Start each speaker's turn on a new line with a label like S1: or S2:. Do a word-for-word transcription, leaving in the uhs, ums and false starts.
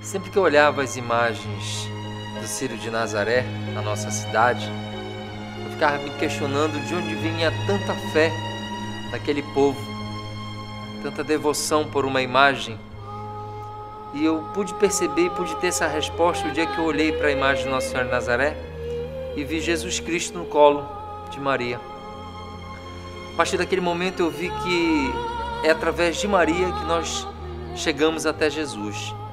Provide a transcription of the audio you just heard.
S1: Sempre que eu olhava as imagens do Círio de Nazaré, na nossa cidade, eu ficava me questionando de onde vinha tanta fé daquele povo, tanta devoção por uma imagem. E eu pude perceber, pude ter essa resposta o dia que eu olhei para a imagem de Nossa Senhora de Nazaré e vi Jesus Cristo no colo de Maria. A partir daquele momento eu vi que é através de Maria que nós chegamos até Jesus.